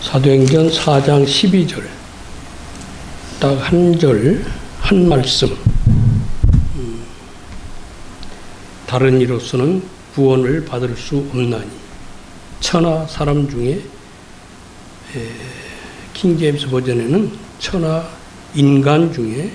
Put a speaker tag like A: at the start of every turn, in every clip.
A: 사도행전 4장 12절 딱 한 절, 한 말씀. 다른 이로서는 구원을 받을 수 없나니 천하 사람 중에 킹제임스 버전에는 천하 인간 중에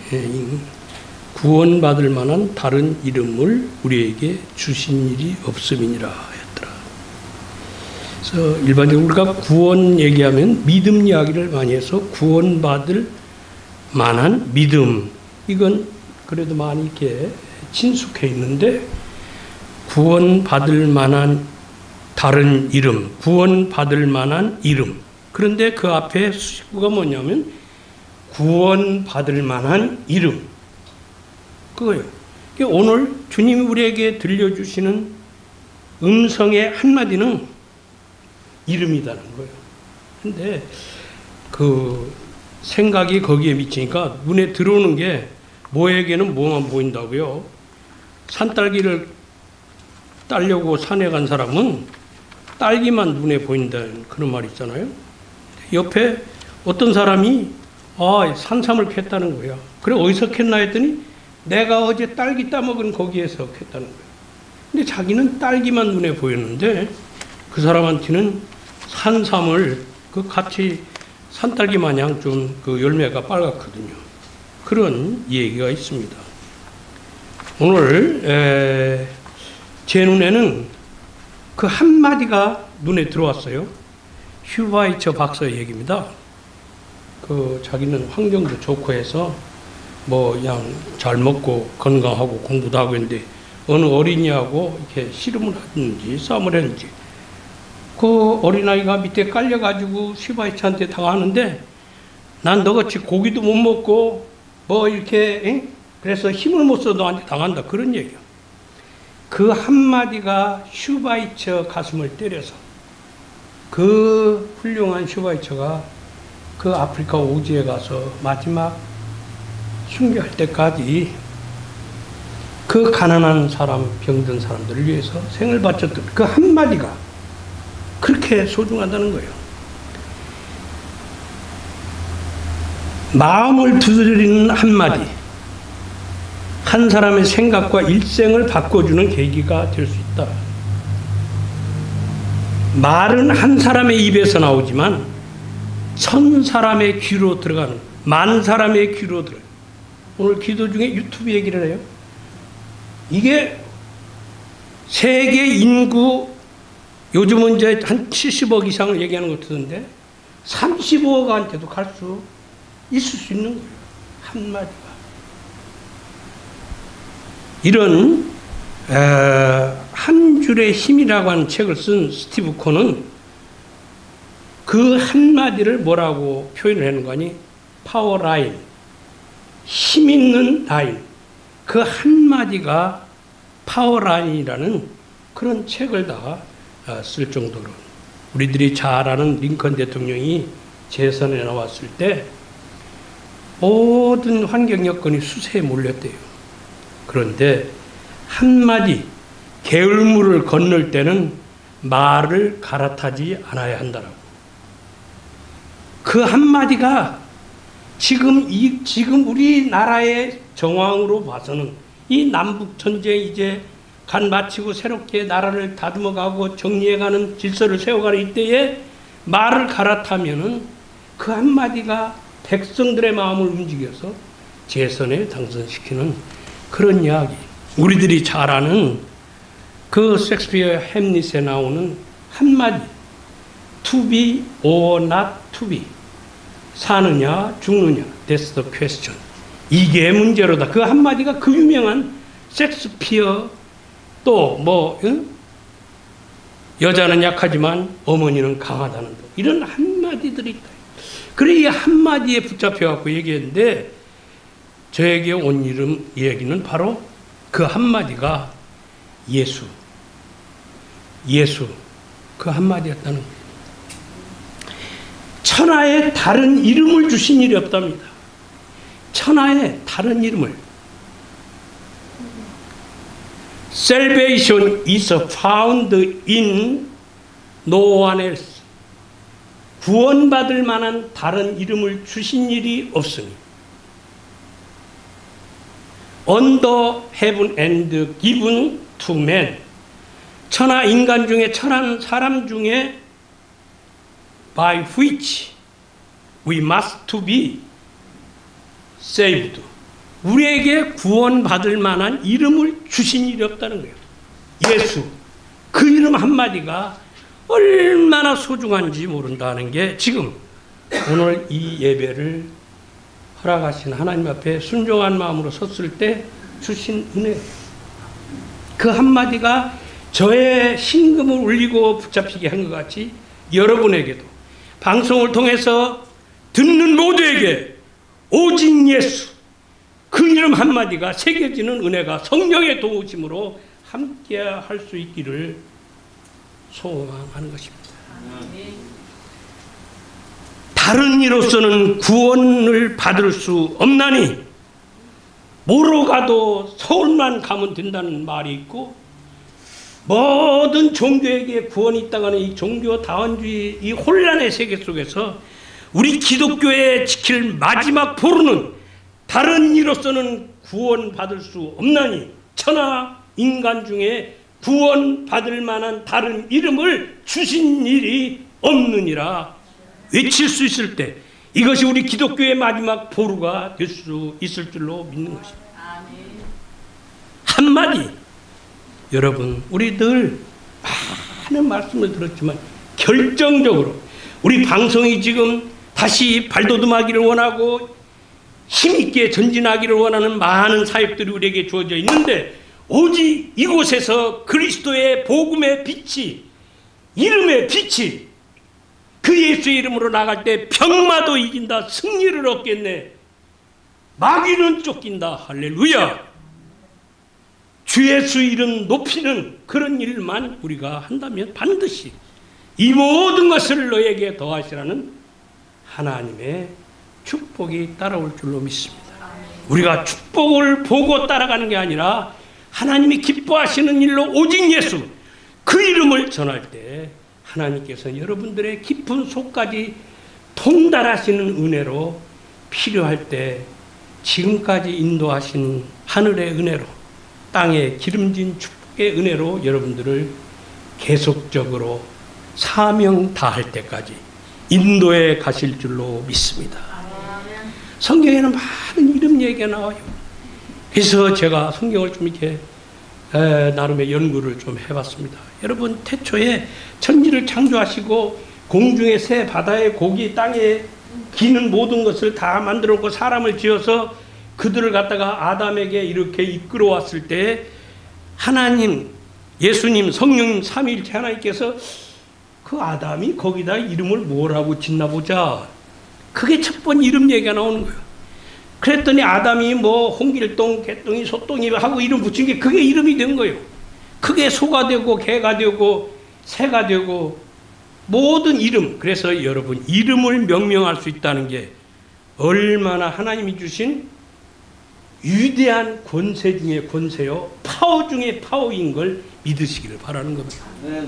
A: 구원받을 만한 다른 이름을 우리에게 주신 일이 없음이니라 했더라. 그래서 일반적으로 우리가 구원 얘기하면 믿음 이야기를 많이 해서 구원받을 만한 믿음, 이건 그래도 많이 이렇게 친숙해 있는데, 구원받을 만한 다른 이름, 구원받을 만한 이름. 그런데 그 앞에 수식구가 뭐냐면 구원받을 만한 이름. 그거예요. 오늘 주님이 우리에게 들려주시는 음성의 한마디는 이름이라는 거예요. 근데 그 생각이 거기에 미치니까 눈에 들어오는 게 뭐에게는 뭐만 보인다고요. 산딸기를 따려고 산에 간 사람은 딸기만 눈에 보인다는 그런 말 있잖아요. 옆에 어떤 사람이 산삼을 캤다는 거야. 그래 어디서 캤나 했더니 내가 어제 딸기 따먹은 거기에서 캤다는 거야. 근데 자기는 딸기만 눈에 보였는데 그 사람한테는 산삼을 같이 산딸기 마냥 좀 그 열매가 빨갛거든요. 그런 얘기가 있습니다. 오늘 제 눈에는 그 한마디가 눈에 들어왔어요. 슈바이처 박사의 얘기입니다. 자기는 환경도 좋고 해서 그냥 잘 먹고 건강하고 공부도 하고 있는데 어느 어린이하고 이렇게 씨름을 하든지 싸움을 했는지 그 어린아이가 밑에 깔려가지고 슈바이처한테 당하는데 난 너같이 고기도 못 먹고 이렇게 그래서 힘을 못 써도 나한테 당한다, 그런 얘기야. 그 한마디가 슈바이처 가슴을 때려서 그 훌륭한 슈바이처가 그 아프리카 오지에 가서 마지막 흉계할 때까지 그 가난한 사람, 병든 사람들을 위해서 생을 바쳤던 그 한마디가 그렇게 소중하다는 거예요. 마음을 두드리는 한마디, 한 사람의 생각과 일생을 바꿔주는 계기가 될 수 있다. 말은 한 사람의 입에서 나오지만 1000사람의 귀로 들어가는, 만 사람의 귀로 들어가요. 오늘 기도 중에 유튜브 얘기를 해요. 이게 세계 인구 요즘은 이제 한 70억 이상을 얘기하는 것 같은데 35억한테도 갈 수 있을 수 있는 거예요. 한마디가. 이런 한 줄의 힘이라고 하는 책을 쓴 스티브 코는 그 한마디를 뭐라고 표현을 하는 거니? 파워 라인, 힘 있는 라인. 그 한마디가 파워 라인이라는 그런 책을 다 쓸 정도로, 우리들이 잘 아는 링컨 대통령이 재선에 나왔을 때 모든 환경 여건이 수세에 몰렸대요. 그런데 한마디, 게을물을 건널 때는 말을 갈아타지 않아야 한다라고. 그 한마디가 지금 우리나라의 정황으로 봐서는 이 남북 전쟁 이제 간 마치고 새롭게 나라를 다듬어가고 정리해가는 질서를 세워가는 이때에 말을 갈아타면은 그 한마디가 백성들의 마음을 움직여서 재선에 당선시키는 그런 이야기. 우리들이 잘 아는 그 셰익스피어 햄릿에 나오는 한마디, to be or not to be, 사느냐 죽느냐, that's the question. 이게 문제로다. 그 한마디가 그 유명한 셰익스피어, 또 여자는 약하지만 어머니는 강하다는 거, 이런 한마디들이 있다. 그래 이 한마디에 붙잡혀갖고 얘기했는데 저에게 온 얘기는 바로 그 한마디가 예수, 그 한마디였다는 거예요. 천하에 다른 이름을 주신 일이 없답니다. 천하에 다른 이름을. Salvation is found in no one else. 구원받을 만한 다른 이름을 주신 일이 없으니 under heaven and given to man, 천하 인간 중에 천한 사람 중에 by which we must to be saved, 우리에게 구원받을 만한 이름을 주신 일이 없다는 거예요. 예수, 그 이름 한마디가 얼마나 소중한지 모른다는 게 지금 오늘 이 예배를 허락하신 하나님 앞에 순종한 마음으로 섰을 때 주신 은혜예요. 그 한마디가 저의 심금을 울리고 붙잡히게 한 것 같이 여러분에게도 방송을 통해서 듣는 모두에게 오직 예수, 그 이름 한마디가 새겨지는 은혜가 성령의 도우심으로 함께 할 수 있기를 소망하는 것입니다. 다른 이로서는 구원을 받을 수 없나니 뭐로 가도 서울만 가면 된다는 말이 있고, 모든 종교에게 구원이 있다가는 이 종교 다원주의 이 혼란의 세계 속에서 우리 기독교에 지킬 마지막 보루는 다른 이로서는 구원받을 수 없나니 천하 인간 중에 구원받을 만한 다른 이름을 주신 일이 없느니라 외칠 수 있을 때 이것이 우리 기독교의 마지막 보루가 될 수 있을 줄로 믿는 것입니다. 한마디, 여러분, 우리 늘 많은 말씀을 들었지만 결정적으로 우리 방송이 지금 다시 발돋움하기를 원하고 힘있게 전진하기를 원하는 많은 사역들이 우리에게 주어져 있는데, 오직 이곳에서 그리스도의 복음의 빛이, 이름의 빛이, 그 예수의 이름으로 나갈 때 병마도 이긴다, 승리를 얻겠네, 마귀는 쫓긴다, 할렐루야. 주 예수 이름 높이는 그런 일만 우리가 한다면 반드시 이 모든 것을 너에게 더하시라는 하나님의 축복이 따라올 줄로 믿습니다. 우리가 축복을 보고 따라가는 게 아니라 하나님이 기뻐하시는 일로 오직 예수, 그 이름을 전할 때 하나님께서 여러분들의 깊은 속까지 통달하시는 은혜로 필요할 때 지금까지 인도하신 하늘의 은혜로, 땅에 기름진 축복의 은혜로 여러분들을 계속적으로 사명 다할 때까지 인도에 가실 줄로 믿습니다. 성경에는 많은 이름 얘기가 나와요. 그래서 제가 성경을 좀 이렇게 나름의 연구를 좀 해봤습니다. 여러분, 태초에 천지를 창조하시고 공중의 새, 바다의 고기, 땅에 기는 모든 것을 다 만들어 놓고 사람을 지어서 그들을 갖다가 아담에게 이렇게 이끌어 왔을 때 하나님, 예수님, 성령님, 삼위일체 하나님께서 그 아담이 거기다 이름을 뭐라고 짓나 보자. 그게 첫 번째 이름 얘기가 나오는 거예요. 그랬더니 아담이 뭐 홍길동, 개똥이, 소똥이 하고 이름 붙인 게 그게 이름이 된 거예요. 그게 소가 되고 개가 되고 새가 되고 모든 이름. 그래서 여러분, 이름을 명명할 수 있다는 게 얼마나 하나님이 주신 위대한 권세 중에 권세요, 파워 중에 파워인 걸 믿으시기를 바라는 겁니다.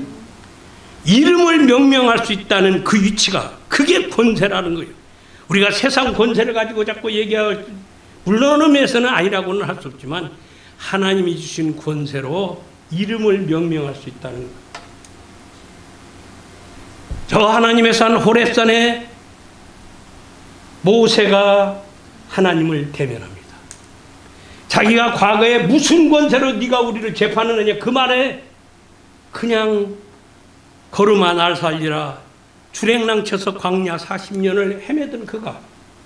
A: 이름을 명명할 수 있다는 그 위치가, 그게 권세라는 거예요. 우리가 세상 권세를 가지고 자꾸 얘기할, 물론 의미에서는 아니라고는 할 수 없지만 하나님이 주신 권세로 이름을 명명할 수 있다는 거예요. 저 하나님의 산 호렙산에 모세가 하나님을 대면합니다. 자기가 과거에 무슨 권세로 네가 우리를 재판하느냐, 그 말에 그냥 걸음아 날 살리라, 주랭랑 쳐서 광야 40년을 헤매던 그가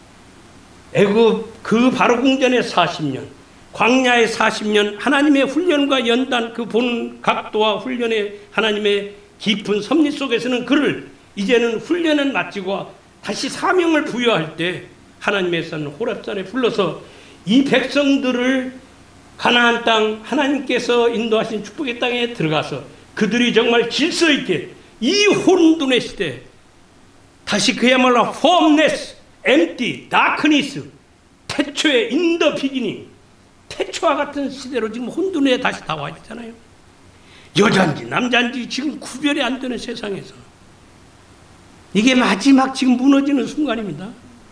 A: 애굽 그 바로 궁전의 40년, 광야의 40년, 하나님의 훈련과 연단, 그 보는 각도와 훈련의 하나님의 깊은 섭리 속에서는 그를 이제는 훈련은 마치고 다시 사명을 부여할 때 하나님의 산 호렙산에 불러서 이 백성들을 가나안 땅, 하나님께서 인도하신 축복의 땅에 들어가서 그들이 정말 질서 있게 이 혼돈의 시대, 다시 그야말로 formless, empty, darkness, 태초의 in the beginning, 태초와 같은 시대로 지금 혼돈에 다시 나와 있잖아요. 여자인지 남자인지 지금 구별이 안 되는 세상에서 이게 마지막 지금 무너지는 순간입니다.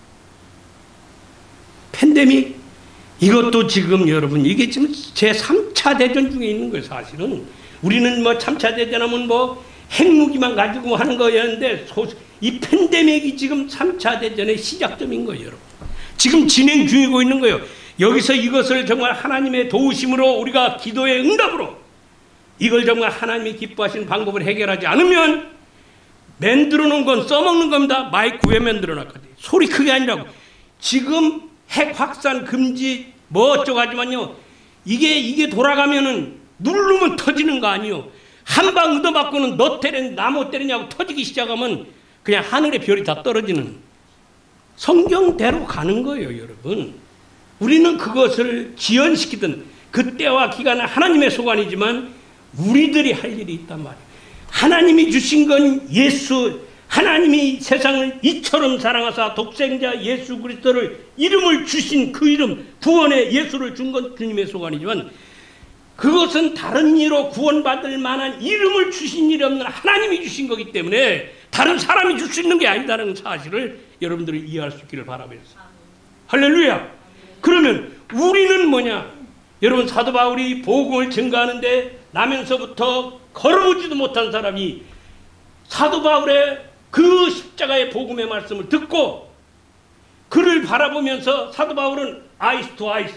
A: 팬데믹, 이것도 지금 여러분, 이게 지금 제3차 대전 중에 있는 거예요, 사실은. 우리는 뭐 3차 대전하면 뭐 핵무기만 가지고 하는 거였는데, 이 팬데믹이 지금 3차 대전의 시작점인 거예요, 여러분. 지금 진행 중이고 있는 거예요. 여기서 이것을 정말 하나님의 도우심으로, 우리가 기도의 응답으로 이걸 정말 하나님이 기뻐하시는 방법을 해결하지 않으면 만들어 놓은 건 써먹는 겁니다. 마이크 왜 만들어 놨거든요. 소리 크게 아니라고. 지금 핵 확산 금지 뭐 어쩌고 하지만요, 이게 돌아가면은 누르면 터지는 거 아니요. 한 방 얻어맞고는 너 때리냐 나 못 때리냐고 터지기 시작하면 그냥 하늘의 별이 다 떨어지는 성경대로 가는 거예요, 여러분. 우리는 그것을 지연시키든 그때와 기간은 하나님의 소관이지만 우리들이 할 일이 있단 말이에요. 하나님이 주신 건 예수, 하나님이 세상을 이처럼 사랑하사 독생자 예수 그리스도를 이름을 주신 그 이름, 구원의 예수를 준 건 주님의 소관이지만 그것은 다른 이로 구원받을 만한 이름을 주신 일이 없는 하나님이 주신 거기 때문에 다른 사람이 줄 수 있는 게 아니다라는 사실을 여러분들이 이해할 수 있기를 바라면서. 할렐루야. 그러면 우리는 뭐냐? 여러분, 사도 바울이 복음을 증거하는데 나면서부터 걸어보지도 못한 사람이 사도 바울의 그 십자가의 복음의 말씀을 듣고 그를 바라보면서 사도 바울은 아이스 투 아이스,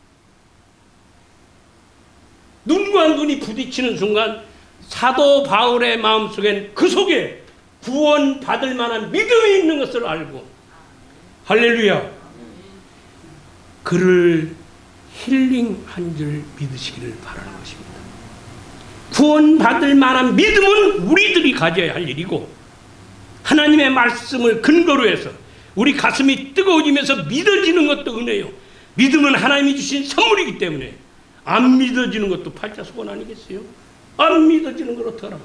A: 눈과 눈이 부딪히는 순간 사도 바울의 마음속엔 그 속에 구원받을 만한 믿음이 있는 것을 알고, 할렐루야, 그를 힐링한 줄 믿으시기를 바라는 것입니다. 구원받을 만한 믿음은 우리들이 가져야 할 일이고, 하나님의 말씀을 근거로 해서 우리 가슴이 뜨거워지면서 믿어지는 것도 은혜요. 믿음은 하나님이 주신 선물이기 때문에 안 믿어지는 것도 팔자소원 아니겠어요? 안 믿어지는 걸 어떡하라고.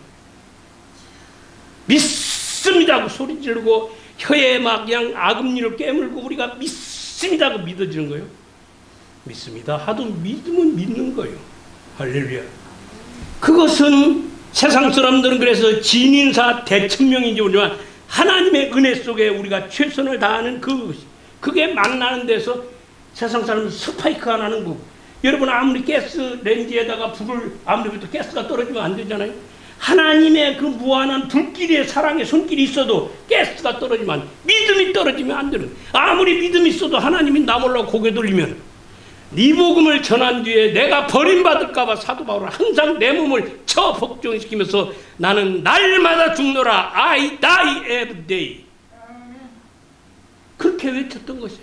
A: 믿습니다 하고 소리 지르고 혀에 막 그냥 아금니를 깨물고 우리가 믿습니다 하고 믿어지는 거예요. 믿습니다 하도 믿으면 믿는 거예요. 할렐루야. 그것은 세상 사람들은 그래서 진인사 대천명인지 모르지만 하나님의 은혜 속에 우리가 최선을 다하는 그게 만나는 데서 세상 사람은 스파이크가 나는 거고, 여러분 아무리 가스 렌지에다가 불을 아무리 해도 가스가 떨어지면 안 되잖아요. 하나님의 그 무한한 불길의 사랑의 손길이 있어도 가스가 떨어지면, 믿음이 떨어지면 안 되는, 아무리 믿음이 있어도 하나님이 나 몰라고 고개 돌리면, 네 복음을 전한 뒤에 내가 버림받을까봐 사도 바울은 항상 내 몸을 쳐 복종시키면서 나는 날마다 죽노라, I die every day, 그렇게 외쳤던 것이에요.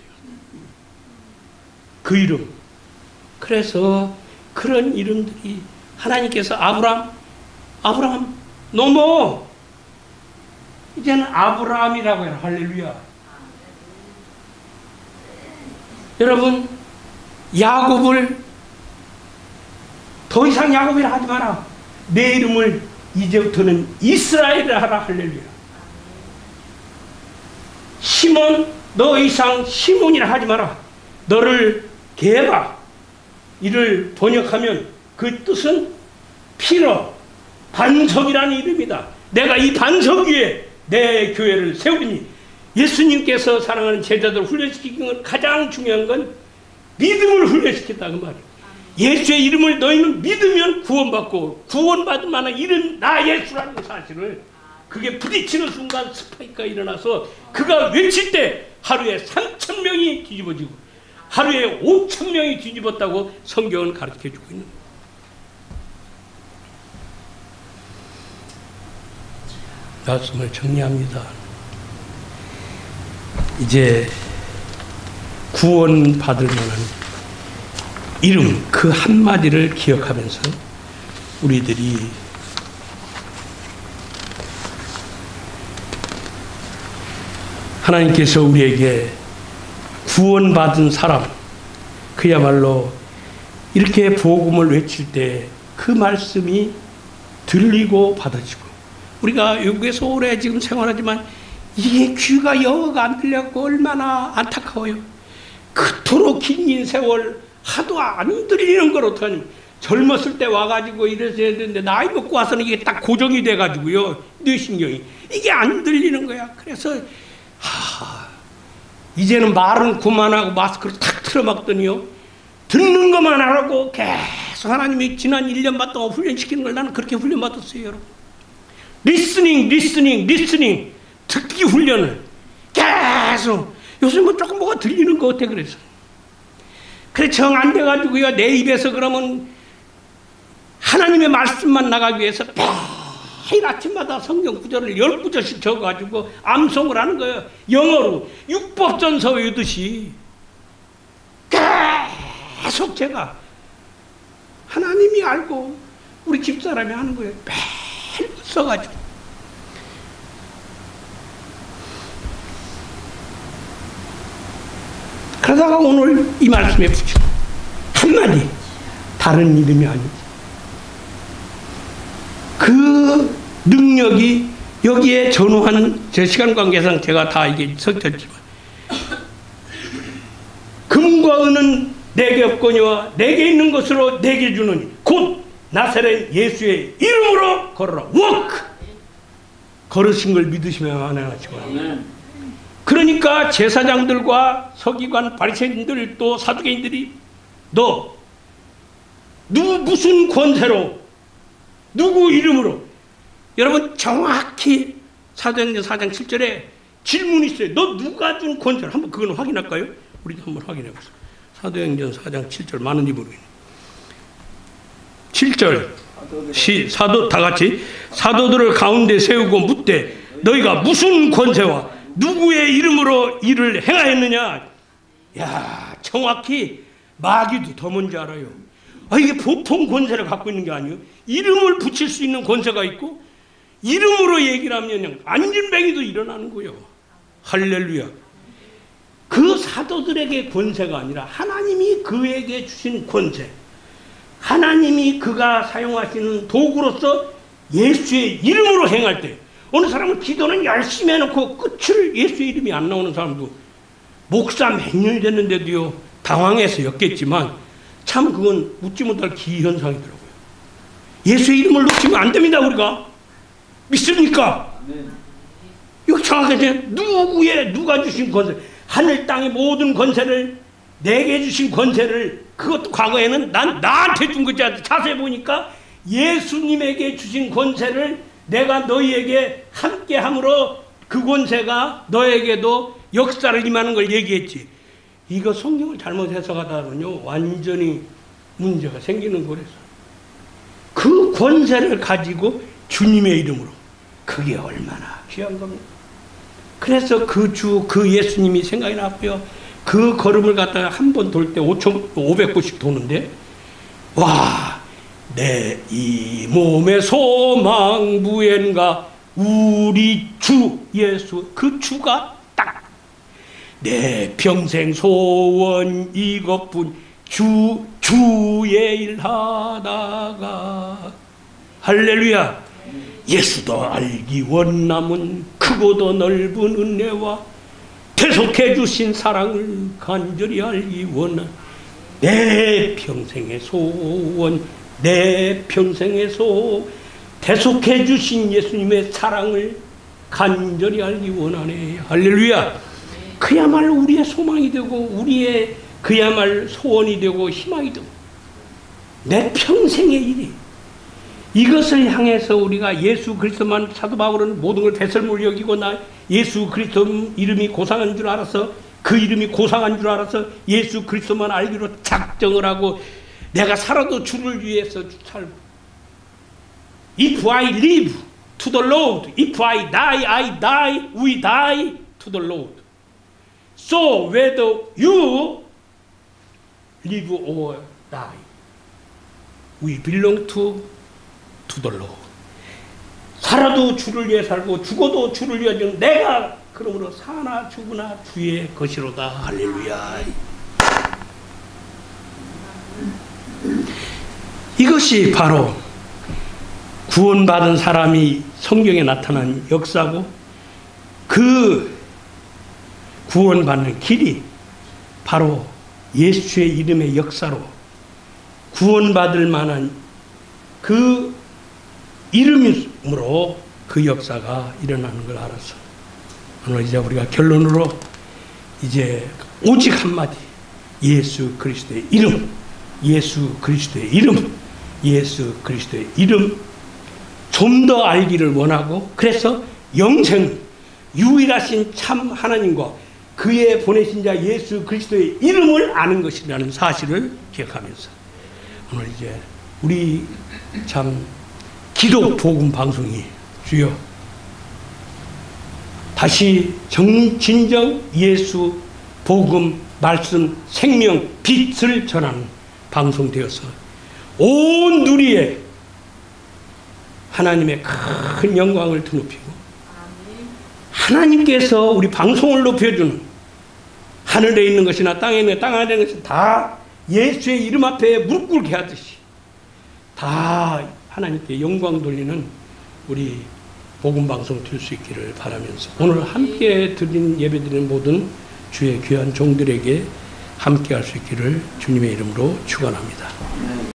A: 그 이름. 그래서 그런 이름들이 하나님께서 아브라함 노모, 이제는 아브라함이라고 해요. 할렐루야. 여러분, 야곱을 더 이상 야곱이라 하지 마라. 내 이름을 이제부터는 이스라엘이라 하라. 할렐루야. 시몬, 너 이상 시몬이라 하지 마라. 너를 게바, 이를 번역하면 그 뜻은 피러, 반석이라는 이름이다. 내가 이 반석 위에 내 교회를 세우리니, 예수님께서 사랑하는 제자들을 훈련시키는 건 가장 중요한 건 믿음을 훈련시켰다 그 말이에요. 예수의 이름을 너희는 믿으면 구원받고, 구원받을 만한 이름 나 예수라는 사실을, 그게 부딪히는 순간 스파이크가 일어나서 그가 외칠 때 하루에 3,000명이 뒤집어지고 하루에 5,000명이 뒤집었다고 성경은 가르쳐주고 있는 거예요. 말씀을 정리합니다. 이제 구원받을 만한 이름 그 한마디를 기억하면서 우리들이 하나님께서 우리에게 구원받은 사람, 그야말로 이렇게 복음을 외칠 때 그 말씀이 들리고 받아지고, 우리가 외국에서 오래 지금 생활하지만 이게 귀가 영어가 안 들려고 얼마나 안타까워요. 그토록 긴 세월 하도 안 들리는 걸 어떡하냐면 젊었을 때 와가지고 이래서 했는데 나이 먹고 와서는 이게 딱 고정이 돼가지고요. 뇌신경이. 이게 안 들리는 거야. 그래서 이제는 말은 그만하고 마스크를 탁 틀어막더니요. 듣는 것만 하라고 계속 하나님이 지난 1년 동안 훈련시키는 걸 나는 그렇게 훈련받았어요. 여러분. 리스닝. 듣기 훈련을 계속. 요즘은 조금 뭐가 들리는 것 같아. 그래 정 안 돼가지고요. 내 입에서 그러면 하나님의 말씀만 나가기 위해서 매일 아침마다 성경 구절을 10구절씩 적어가지고 암송을 하는 거예요. 영어로 육법전서 외우듯이 계속 제가 하나님이 알고 우리 집사람이 하는 거예요. 매일 써가지고. 그러다가 오늘 이 말씀에 붙여 한마디, 다른 이름이 아니지. 그 능력이 여기에 전후하는, 제 시간 관계상 제가 다 이게 섞였지만, 금과 은은 내게 없거니와 내게 있는 것으로 내게 주느니 곧 나사렛 예수의 이름으로 걸어라. 워크! 걸으신 걸 믿으시면 안행하시고. 그러니까 제사장들과 서기관, 바리새인들, 또 사두개인들이 너 누구 무슨 권세로 누구 이름으로, 여러분 정확히 사도행전 4장 7절에 질문이 있어요. 너 누가 준 권세를 한번 그건 확인할까요? 우리 한번 확인해 보세요. 사도행전 4장 7절 많은 입으로 7절 사도 다 같이 사도들을 가운데 세우고 묻되 너희가 무슨 권세와 누구의 이름으로 일을 행하였느냐. 야, 정확히 마귀도 더 뭔지 알아요. 이게 보통 권세를 갖고 있는 게 아니에요. 이름을 붙일 수 있는 권세가 있고, 이름으로 얘기를 하면 안진뱅이도 일어나는 거예요. 할렐루야. 그 사도들에게 권세가 아니라 하나님이 그에게 주신 권세, 하나님이 그가 사용하시는 도구로서 예수의 이름으로 행할 때, 어느 사람은 기도는 열심히 해놓고 끝을 예수의 이름이 안 나오는 사람도, 목사 몇 년이 됐는데도요 당황해서 였겠지만 참 그건 묻지 못할 기현상이더라고요. 예수의 이름을 놓치면 안 됩니다. 우리가 믿습니까? 이거 정확하게 누가 주신 권세, 하늘 땅의 모든 권세를 내게 주신 권세를, 그것도 과거에는 난 나한테 준 거지. 자세히 보니까 예수님에게 주신 권세를 내가 너희에게 함께 함으로 그 권세가 너에게도 역사를 임하는 걸 얘기했지. 이거 성경을 잘못 해석하다면요 완전히 문제가 생기는 거라서, 그 권세를 가지고 주님의 이름으로, 그게 얼마나 귀한 겁니다. 그래서 그 예수님이 생각이 났고요. 그 걸음을 갖다가 한 번 돌 때 5,500번씩 도는데, 와, 내 이 몸의 소망 무엔가 우리 주 예수, 그 주가 딱 내 평생 소원 이것뿐, 주의 일 하다가. 할렐루야. 예수도 알기 원남은 크고도 넓은 은혜와 대속해 주신 사랑을 간절히 알기 원한 내 평생의 소원, 내 평생의 대속해 주신 예수님의 사랑을 간절히 알기 원하네. 할렐루야. 그야말로 우리의 소망이 되고, 우리의 그야말로 소원이 되고 희망이 되고, 내 평생의 일이, 이것을 향해서 우리가 예수 그리스도만, 사도 바울은 모든 걸 배설물 여기고 나 예수 그리스도 이름이 고상한 줄 알아서, 그 이름이 고상한 줄 알아서 예수 그리스도만 알기로 작정을 하고, 내가 살아도 주를 위해서 살고, If I live to the Lord, if I die, we die to the Lord. So whether you live or die, we belong to the Lord. 살아도 주를 위해 살고 죽어도 주를 위해 죽는 내가 그러므로 사나 죽으나 주의 것이로다. 할렐루야. 이것이 바로 구원받은 사람이 성경에 나타난 역사고, 그 구원받는 길이 바로 예수의 이름의 역사로 구원받을 만한 그 이름으로 그 역사가 일어나는 걸 알아서 오늘 이제 우리가 결론으로 이제 오직 한마디, 예수 그리스도의 이름, 예수 그리스도의 이름, 예수 그리스도의 이름 좀 더 알기를 원하고, 그래서 영생 유일하신 참 하나님과 그의 보내신 자 예수 그리스도의 이름을 아는 것이라는 사실을 기억하면서 오늘 이제 우리 참 기도 복음 방송이 주여 다시 진정 예수 복음 말씀 생명 빛을 전하는 방송 되어서 온 누리에 하나님의 큰 영광을 드높이고 하나님께서 우리 방송을 높여주는 하늘에 있는 것이나 땅에 있는 땅 안에 있는 것이 다 예수의 이름 앞에 무릎 꿇게 하듯이 다 하나님께 영광 돌리는 우리 복음방송 될 수 있기를 바라면서 오늘 함께 드린 예배드리는 모든 주의 귀한 종들에게 함께 할 수 있기를 주님의 이름으로 축원합니다.